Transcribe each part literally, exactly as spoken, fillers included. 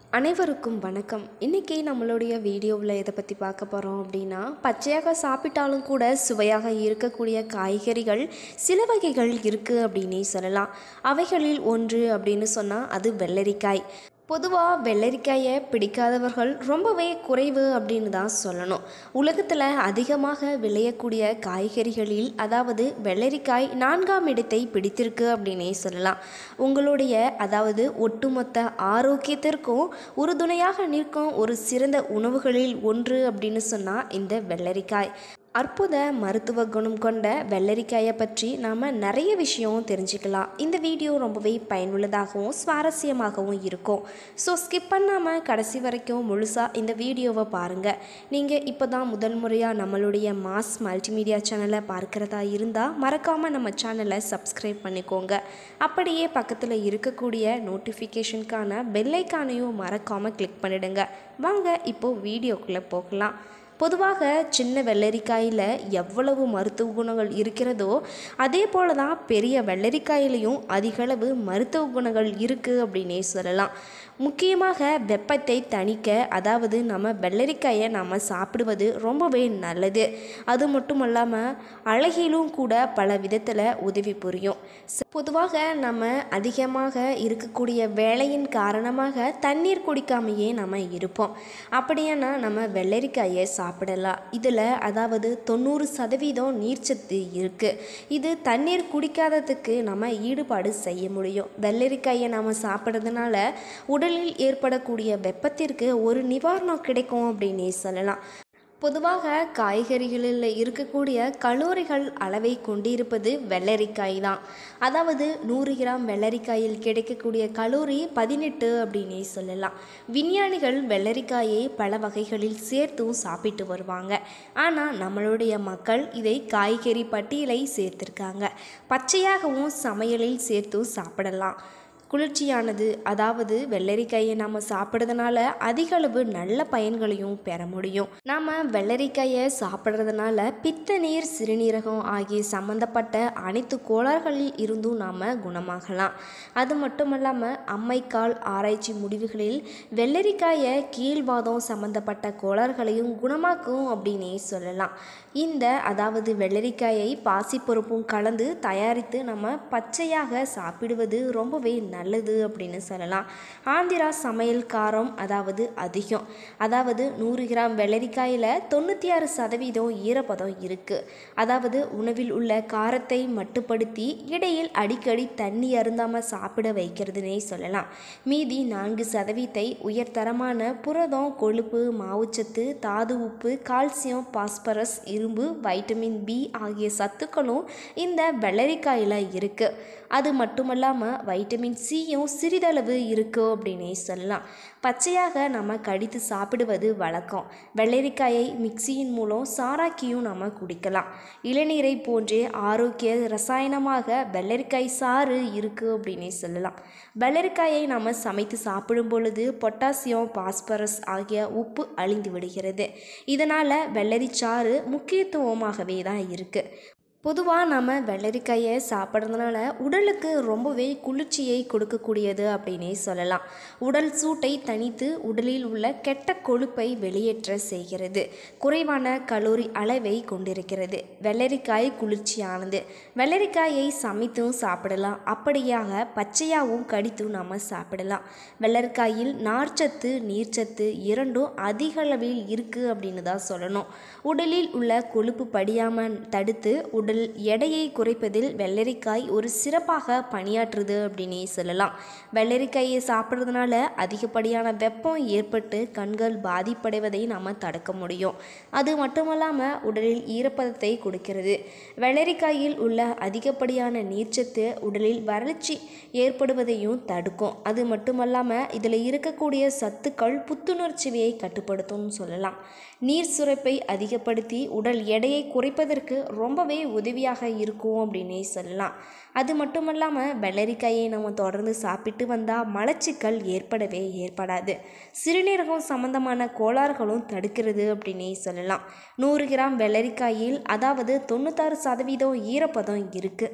அனைவருக்கும் வணக்கம். இன்றைக்கி நம்மளுடைய வீடியோவில் எதை பற்றி பார்க்க போகிறோம் அப்படின்னா, பச்சையாக சாப்பிட்டாலும் கூட சுவையாக இருக்கக்கூடிய காய்கறிகள் சில வகைகள் இருக்குது அப்படின்னே சொல்லலாம். அவைகளில் ஒன்று அப்படின்னு சொன்னால் அது வெள்ளரிக்காய். பொதுவாக வெள்ளரிக்காயை பிடிக்காதவர்கள் ரொம்பவே குறைவு அப்படின்னு தான் சொல்லணும். உலகத்தில் அதிகமாக விளையக்கூடிய காய்கறிகளில் அதாவது வெள்ளரிக்காய் நான்காம் இடத்தை பிடித்திருக்கு அப்படின்னே சொல்லலாம். உங்களுடைய அதாவது ஒட்டுமொத்த ஆரோக்கியத்திற்கும் உறுதுணையாக நிற்கும் ஒரு சிறந்த உணவுகளில் ஒன்று அப்படின்னு சொன்னால் இந்த வெள்ளரிக்காய். அற்புத மருத்துவ குணம் கொண்ட வெள்ளரிக்காயை பற்றி நாம் நிறைய விஷயம் தெரிஞ்சுக்கலாம். இந்த வீடியோ ரொம்பவே பயனுள்ளதாகவும் சுவாரஸ்யமாகவும் இருக்கும். ஸோ ஸ்கிப் பண்ணாமல் கடைசி வரைக்கும் முழுசாக இந்த வீடியோவை பாருங்கள். நீங்கள் இப்போ தான் முதல் முறையாக நம்மளுடைய மாஸ் மல்டிமீடியா சேனலை பார்க்குறதா இருந்தால் மறக்காமல் நம்ம சேனலை சப்ஸ்கிரைப் பண்ணிக்கோங்க. அப்படியே பக்கத்தில் இருக்கக்கூடிய நோட்டிஃபிகேஷனுக்கான பெல்லைக்கானையும் மறக்காமல் கிளிக் பண்ணிடுங்க. வாங்க இப்போது வீடியோக்குள்ளே போகலாம். பொதுவாக சின்ன வெள்ளரிக்காயில் எவ்வளவு மருத்துவ குணங்கள் இருக்கிறதோ அதே போல தான் பெரிய வெள்ளரிக்காயிலையும் அதிகளவு மருத்துவ குணங்கள் இருக்குது அப்படின்னே சொல்லலாம். முக்கியமாக வெப்பத்தை தணிக்க அதாவது நம்ம வெள்ளரிக்காயை நம்ம சாப்பிடுவது ரொம்பவே நல்லது. அது மட்டும் இல்லாமல் அழகிலும் கூட பல விதத்தில் உதவி புரியும். பொதுவாக நம்ம அதிகமாக இருக்கக்கூடிய வேலையின் காரணமாக தண்ணீர் குடிக்காமையே நம்ம இருப்போம். அப்படியானா நம்ம வெள்ளரிக்காயை சாப்பிடலாம். இதில் அதாவது தொண்ணூறு சதவீதம் நீர்ச்சத்து இருக்குது. இது தண்ணீர் குடிக்காததுக்கு நம்ம ஈடுபாடு செய்ய முடியும். வெள்ளரிக்காயை நம்ம சாப்பிட்றதுனால உடலில் ஏற்படக்கூடிய வெப்பத்திற்கு ஒரு நிவாரணம் கிடைக்கும் அப்படின்னே சொல்லலாம். பொதுவாக காய்கறிகளில் இருக்கக்கூடிய கலோரிகள் அளவை கொண்டிருப்பது வெள்ளரிக்காய் தான். அதாவது நூறு கிராம் வெள்ளரிக்காயில் கிடைக்கக்கூடிய கலோரி பதினெட்டு அப்படின்னே சொல்லலாம். விஞ்ஞானிகள் வெள்ளரிக்காயை பல வகைகளில் சேர்த்தும் சாப்பிட்டு வருவாங்க. ஆனால் நம்மளுடைய மக்கள் இதை காய்கறி பட்டியலை சேர்த்திருக்காங்க. பச்சையாகவும் சமையலில் சேர்த்தும் சாப்பிடலாம். குளிர்ச்சியானது அதாவது வெள்ளரிக்காயை நாம் சாப்பிட்றதுனால அதிக அளவு நல்ல பயன்களையும் பெற முடியும். நாம் வெள்ளரிக்காயை சாப்பிட்றதுனால பித்த நீர் சிறுநீரகம் ஆகிய சம்பந்தப்பட்ட அனைத்து கோளாறுகளில் இருந்தும் நாம் குணமாகலாம். அது மட்டும் இல்லாமல் அம்மைக்கால் ஆராய்ச்சி முடிவுகளில் வெள்ளரிக்காயை கீழ்வாதம் சம்பந்தப்பட்ட கோளாறுகளையும் குணமாக்கும் அப்படின்னே சொல்லலாம். இந்த அதாவது வெள்ளரிக்காயை பாசிப்பருப்பும் கலந்து தயாரித்து நம்ம பச்சையாக சாப்பிடுவது ரொம்பவே நல்லது அப்படின்னு சொல்லலாம். ஆந்திரா சமையல் காரம் அதாவது அதிகம். அதாவது நூறு கிராம் வெள்ளரிக்காயில் தொண்ணூற்றி ஆறு சதவீதம் ஈரப்பதம் இருக்குது. அதாவது உணவில் உள்ள காரத்தை மட்டுப்படுத்தி இடையில் அடிக்கடி தண்ணி அருந்தாமல் சாப்பிட வைக்கிறதுனே சொல்லலாம். மீதி நான்கு சதவீதத்தை உயர்தரமான புரதம், கொழுப்பு, மாவுச்சத்து, தாது உப்பு, கால்சியம், பாஸ்பரஸ், இரும்பு, வைட்டமின் பி ஆகிய சத்துக்களும் இந்த வெள்ளரிக்காயில் இருக்குது. அது மட்டுமல்லாமல் வைட்டமின் சியும் சிறிதளவு இருக்குது அப்படின்னே சொல்லலாம். பச்சையாக நம்ம கடித்து சாப்பிடுவது வழக்கம். வெள்ளரிக்காயை மிக்சியின் மூலம் சாராக்கியும் நம்ம குடிக்கலாம். இளநீரை போன்றே ஆரோக்கிய ரசாயனமாக வெள்ளரிக்காய் சாறு இருக்குது அப்படின்னே சொல்லலாம். வெள்ளரிக்காயை நம்ம சமைத்து சாப்பிடும் பொழுது பொட்டாசியம், பாஸ்பரஸ் ஆகிய உப்பு அழிந்து விடுகிறது. இதனால் வெள்ளரி சாறு முக்கியத்துவமாகவே தான் இருக்குது. பொதுவாக நம்ம வெள்ளரிக்காயை சாப்பிட்றதுனால உடலுக்கு ரொம்பவே குளிர்ச்சியை கொடுக்கக்கூடியது அப்படின்னே சொல்லலாம். உடல் சூட்டை தணித்து உடலில் உள்ள கெட்ட கொழுப்பை வெளியேற்ற செய்கிறது. குறைவான கலோரி அளவை கொண்டிருக்கிறது. வெள்ளரிக்காய் குளிர்ச்சியானது. வெள்ளரிக்காயை சமைத்தும் சாப்பிடலாம். அப்படியாக பச்சையாகவும் கடித்தும் நம்ம சாப்பிடலாம். வெள்ளரிக்காயில் நார்ச்சத்து, நீர்ச்சத்து இரண்டும் அதிக அளவில் இருக்குது அப்படின்னு தான் சொல்லணும். உடலில் உள்ள கொழுப்பு படியாமல் தடுத்து உடல் எடையை குறைப்பதில் வெள்ளரிக்காய் ஒரு சிறப்பாக பணியாற்றுது அப்படின்னே சொல்லலாம். வெள்ளரிக்காயை சாப்பிட்றதுனால அதிகப்படியான வெப்பம் ஏற்பட்டு கண்கள் பாதிப்படைவதை நாம் தடுக்க முடியும். அது மட்டுமல்லாமல் உடலில் ஈரப்பதத்தை கொடுக்கிறது. வெள்ளரிக்காயில் உள்ள அதிகப்படியான நீர்ச்சத்து உடலில் வறட்சி ஏற்படுவதையும் தடுக்கும். அது மட்டுமல்லாமல் இதில் இருக்கக்கூடிய சத்துக்கள் புத்துணர்ச்சியை கட்டுப்படுத்தும்னு சொல்லலாம். நீர் சுரப்பை அதிகப்படுத்தி உடல் எடையை குறைப்பதற்கு ரொம்பவே உதவியாக இருக்கும் அப்படின்னே சொல்லலாம். அது மட்டும் இல்லாமல் வெள்ளரிக்காயை நம்ம தொடர்ந்து சாப்பிட்டு வந்தால் மலச்சிக்கல் ஏற்படவே ஏற்படாது. சிறுநீரகம் சம்பந்தமான கோளாறுகளும் தடுக்கிறது அப்படின்னே சொல்லலாம். நூறு கிராம் வெள்ளரிக்காயில் அதாவது தொண்ணூத்தாறு சதவீதம் ஈரப்பதம் இருக்குது.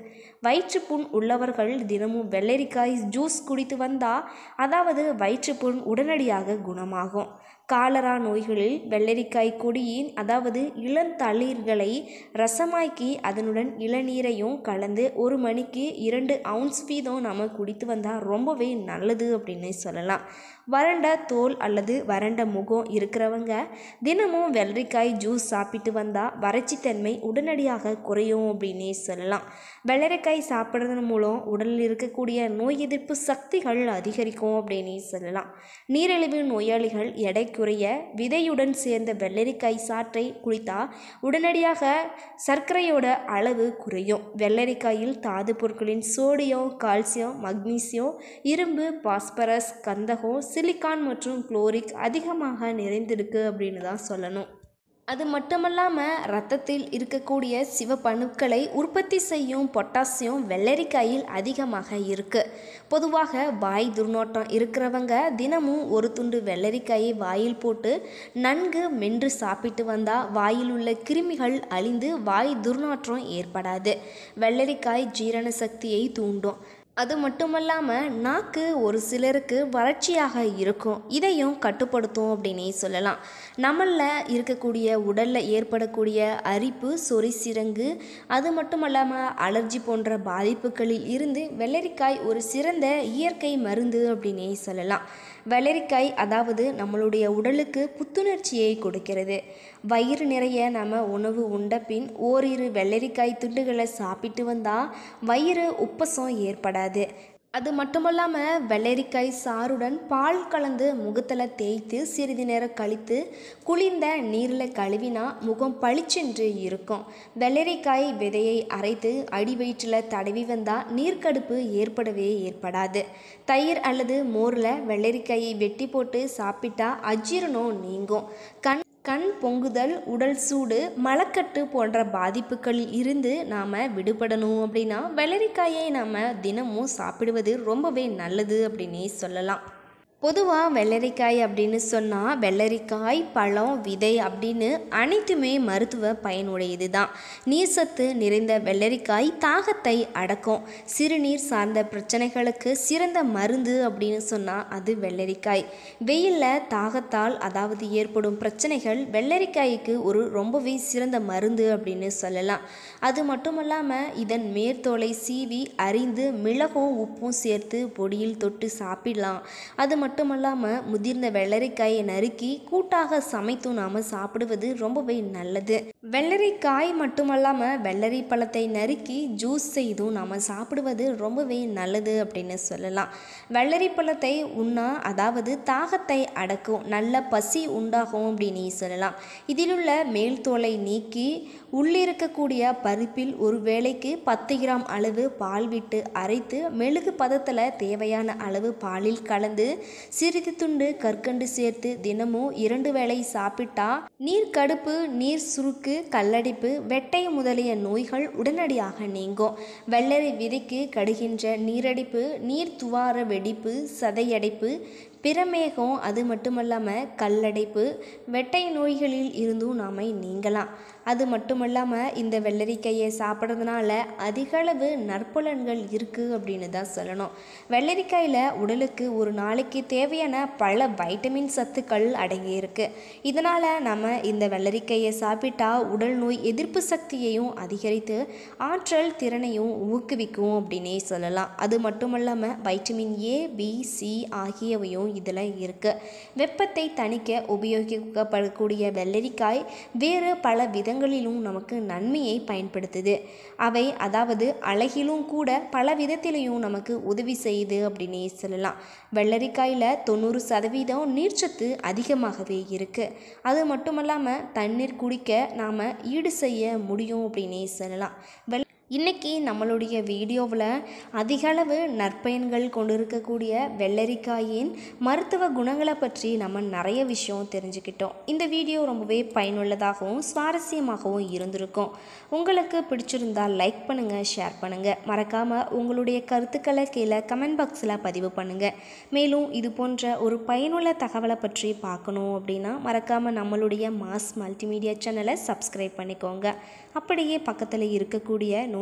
வயிற்றுப்புண் உள்ளவர்கள் தினமும் வெள்ளரிக்காய் ஜூஸ் குடித்து வந்தால் அதாவது வயிற்றுப்புண் உடனடியாக குணமாகும். காலரா நோய்களில் வெள்ளரிக்காய் கொடியின் அதாவது இளந்தளிர்களை ரசமாக்கி அதனுடன் இளநீரையும் கலந்து ஒரு மணிக்கு இரண்டு அவுன்ஸ் வீதம் நம்ம குடித்து வந்தால் ரொம்பவே நல்லது அப்படின்னு சொல்லலாம். வறண்ட தோல் அல்லது வறண்ட முகம் இருக்கிறவங்க தினமும் வெள்ளரிக்காய் ஜூஸ் சாப்பிட்டு வந்தால் வறட்சித்தன்மை உடனடியாக குறையும் அப்படின்னே சொல்லலாம். வெள்ளரிக்காய் சாப்பிட்றதன் மூலம் உடலில் இருக்கக்கூடிய நோய் எதிர்ப்பு சக்திகள் அதிகரிக்கும் அப்படின்னே சொல்லலாம். நீரிழிவு நோயாளிகள் எடை குறைய விதையுடன் சேர்ந்த வெள்ளரிக்காய் சாற்றை குடித்தால் உடனடியாக சர்க்கரையோட அளவு குறையும். வெள்ளரிக்காயில் தாது பொருட்களின் சோடியம், கால்சியம், மக்னீசியம், இரும்பு, பாஸ்பரஸ், கந்தகம், சிலிக்கான் மற்றும் குளோரிக் அதிகமாக நிறைந்திருக்கு அப்படின்னு தான் சொல்லணும். அது மட்டுமல்லாமல் இரத்தத்தில் இருக்கக்கூடிய சிவப்பணுக்களை உற்பத்தி செய்யும் பொட்டாசியம் வெள்ளரிக்காயில் அதிகமாக இருக்குது. பொதுவாக வாய் துர்நாற்றம் இருக்கிறவங்க தினமும் ஒரு துண்டு வெள்ளரிக்காயை வாயில் போட்டு நன்கு மென்று சாப்பிட்டு வந்தால் வாயில் உள்ள கிருமிகள் அழிந்து வாய் துர்நாற்றம் ஏற்படாது. வெள்ளரிக்காய் ஜீரண சக்தியை தூண்டும். அது மட்டுமல்லாமல் நாக்கு ஒரு சிலருக்கு வறட்சியாக இருக்கும், இதையும் கட்டுப்படுத்தும் அப்படின்னே சொல்லலாம். நம்மளில் இருக்கக்கூடிய உடலில் ஏற்படக்கூடிய அரிப்பு, சொறி சிரங்கு, அது மட்டுமல்லாமல் அலர்ஜி போன்ற பாதிப்புகளில் இருந்து வெள்ளரிக்காய் ஒரு சிறந்த இயற்கை மருந்து அப்படின்னே சொல்லலாம். வெள்ளரிக்காய் அதாவது நம்மளுடைய உடலுக்கு புத்துணர்ச்சியை கொடுக்கிறது. வயிறு நிறைய நம்ம உணவு உண்ட பின் ஓரிரு வெள்ளரிக்காய் துண்டுகளை சாப்பிட்டு வந்தால் வயிறு உப்பசம் ஏற்படாது. அது மட்டுமல்லாமல் வெள்ளரிக்காய் சாறுடன் பால் கலந்து முகத்தில் தேய்த்து சிறிது நேரம் கழித்து குளிர்ந்த நீரில் கழுவினா முகம் பளிச்சென்று இருக்கும். வெள்ளரிக்காய் விதையை அரைத்து அடி வயிற்றில் தடவி வந்தால் நீர்க்கடுப்பு ஏற்படவே ஏற்படாது. தயிர் அல்லது மோரில் வெள்ளரிக்காயை வெட்டி போட்டு சாப்பிட்டா அஜீரணம் நீங்கும். கண் கண் பொங்குதல், உடல் சூடு, மலக்கட்டு போன்ற பாதிப்புகளில் இருந்து நாம் விடுபடணும் அப்படின்னா வெள்ளரிக்காயை நாம் தினமும் சாப்பிடுவது ரொம்பவே நல்லது அப்படின்னே சொல்லலாம். பொதுவாக வெள்ளரிக்காய் அப்படின்னு சொன்னால் வெள்ளரிக்காய், பழம், விதை அப்படின்னு அனைத்துமே மருத்துவ பயனுடையது தான். நீர்சத்து நிறைந்த வெள்ளரிக்காய் தாகத்தை அடக்கும். சிறுநீர் சார்ந்த பிரச்சனைகளுக்கு சிறந்த மருந்து அப்படின்னு சொன்னால் அது வெள்ளரிக்காய். வெயிலில் தாகத்தால் அதாவது ஏற்படும் பிரச்சனைகள் வெள்ளரிக்காய்க்கு ஒரு ரொம்பவே சிறந்த மருந்து அப்படின்னு சொல்லலாம். அது மட்டுமல்லாமல் இதன் மேற்தோலை சீவி அரிந்து மிளகும் உப்பும் சேர்த்து பொடியில் தொட்டு சாப்பிடலாம். அது மட்டும் மட்டுமல்லாமல் முதிர்ந்த வெள்ளரிக்காயை நறுக்கி கூட்டாக சமைத்து நாம் சாப்பிடுவது ரொம்பவே நல்லது. வெள்ளரிக்காய் மட்டுமல்லாமல் வெள்ளரி பழத்தை நறுக்கி ஜூஸ் செய்தும் நாம் சாப்பிடுவது ரொம்பவே நல்லது அப்படின்னு சொல்லலாம். வெள்ளரி பழத்தை உண்ணா அதாவது தாகத்தை அடக்கும், நல்ல பசி உண்டாகும் அப்படின்னு சொல்லலாம். இதிலுள்ள மேல் தோலை நீக்கி உள்ளிருக்கக்கூடிய பருப்பில் ஒரு வேளைக்கு பத்து கிராம் அளவு பால் விட்டு அரைத்து மெழுகு பதத்தில் தேவையான அளவு பாலில் கலந்து சிறிது துண்டு கற்கண்டு சேர்த்து தினமும் இரண்டு வேளை சாப்பிட்டா நீர்க்கடுப்பு, நீர் சுருக்கு, கல்லடைப்பு, வெட்டை முதலிய நோய்கள் உடனடியாக நீங்கும். வெள்ளரி விதைக்கு கடுகின்ற நீரடிப்பு, நீர் துவார வெடிப்பு, சதையடைப்பு, பிரமேகம், அது மட்டுமல்லாமல் கல்லடைப்பு, வெட்டை நோய்களில் இருந்தும் நாம் நீங்கலாம். அது மட்டுமல்லாமல் இந்த வெள்ளரிக்காயை சாப்பிட்றதுனால அதிகளவு நற்பலன்கள் இருக்குது அப்படின்னு தான் சொல்லணும். வெள்ளரிக்காயில் உடலுக்கு ஒரு நாளைக்கு தேவையான பல வைட்டமின் சத்துக்கள் அடங்கியிருக்கு. இதனால் நம்ம இந்த வெள்ளரிக்காயை சாப்பிட்டா உடல் நோய் எதிர்ப்பு சக்தியையும் அதிகரித்து ஆற்றல் திறனையும் ஊக்குவிக்கும் அப்படின்னே சொல்லலாம். அது மட்டுமல்லாமல் வைட்டமின் ஏ, பி, சி ஆகியவையும் இதில் இருக்குது. வெப்பத்தை தணிக்க உபயோகிக்கப்படக்கூடிய வெள்ளரிக்காய் வேறு பல விதங்களிலும் நமக்கு நன்மையை பயன்படுத்துது. அவை அதாவது அழகிலும் கூட பல விதத்திலையும் நமக்கு உதவி செய்யுது அப்படின்னே சொல்லலாம். வெள்ளரிக்காயில் தொண்ணூறு சதவீதம் நீர்ச்சத்து அதிகமாகவே இருக்குது. அது மட்டுமல்லாமல் தண்ணீர் குடிக்க நாம் ஈடு செய்ய முடியும் அப்படின்னே சொல்லலாம். வெள் இன்றைக்கி நம்மளுடைய வீடியோவில் அதிகளவு நற்பயன்கள் கொண்டிருக்கக்கூடிய வெள்ளரிக்காயின் மருத்துவ குணங்களை பற்றி நம்ம நிறைய விஷயம் தெரிஞ்சுக்கிட்டோம். இந்த வீடியோ ரொம்பவே பயனுள்ளதாகவும் சுவாரஸ்யமாகவும் இருந்திருக்கும். உங்களுக்கு பிடிச்சிருந்தால் லைக் பண்ணுங்கள், ஷேர் பண்ணுங்கள். மறக்காமல் உங்களுடைய கருத்துக்களை கீழே கமெண்ட் பாக்ஸில் பதிவு பண்ணுங்கள். மேலும் இது போன்ற ஒரு பயனுள்ள தகவலை பற்றி பார்க்கணும் அப்படின்னா மறக்காமல் நம்மளுடைய மாஸ் மல்டிமீடியா சேனலை சப்ஸ்கிரைப் பண்ணிக்கோங்க. அப்படியே பக்கத்தில் இருக்கக்கூடிய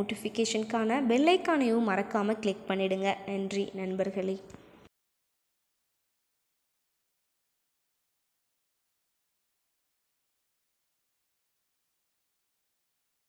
நோட்டிஃபிகேஷனுக்கான பெல் ஐக்கானையும் மறக்காமல் கிளிக் பண்ணிடுங்க. நன்றி நண்பர்களே.